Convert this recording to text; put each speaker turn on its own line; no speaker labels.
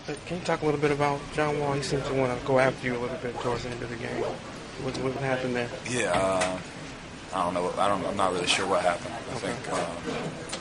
Can you talk a little bit about John Wall? He seemed to want to go after you a little bit towards the end of the game. What happened there?
Yeah, I don't know. I'm not really sure what happened. I think